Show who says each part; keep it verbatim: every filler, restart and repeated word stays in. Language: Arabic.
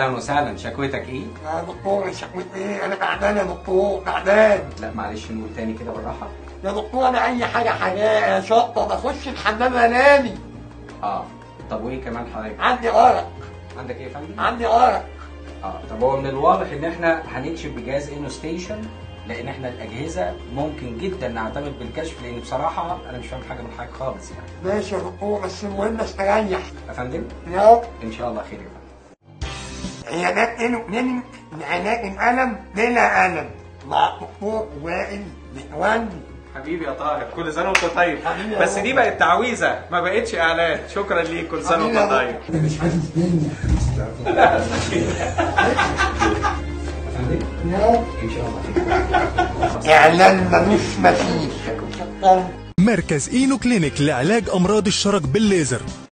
Speaker 1: اهلا وسهلا، شكوتك ايه؟
Speaker 2: يا دكتور شكوتي ايه؟ انا تعبان يا دكتور، تعبان.
Speaker 1: لا معلش نقول تاني كده بالراحه.
Speaker 2: يا دكتور انا اي حاجه حاجه شطه بخش الحمام انامي.
Speaker 1: اه طب وايه كمان حضرتك؟
Speaker 2: عندي ارق.
Speaker 1: عندك ايه يا فندم؟
Speaker 2: عندي ارق.
Speaker 1: اه طب هو من الواضح ان احنا هنكشف بجهاز انو ستيشن، لان احنا الاجهزه ممكن جدا نعتمد بالكشف، لان بصراحه انا مش فاهم حاجه من حاجه خالص يعني.
Speaker 2: ماشي يا دكتور بس المهم استريح.
Speaker 1: يا فندم؟
Speaker 2: يا
Speaker 1: ان شاء الله خير يا فندم.
Speaker 2: عيادات انو كلينيك لعلاج الالم بلا الم مع الدكتور وائل متولي.
Speaker 3: حبيبي يا طاهر، كل سنه وانت طيب.
Speaker 2: حبيبي يا
Speaker 3: بس
Speaker 2: بابا.
Speaker 3: دي بقت تعويذه ما بقتش اعلان. شكرا ليك، كل سنه
Speaker 2: حبيبي يا
Speaker 3: وانت
Speaker 2: بابا.
Speaker 3: طيب.
Speaker 2: انا مش عايز الدنيا. يا
Speaker 1: ان شاء الله خير.
Speaker 2: اعلان ملوش مثيل.
Speaker 4: مركز اينو كلينيك لعلاج امراض الشرج بالليزر.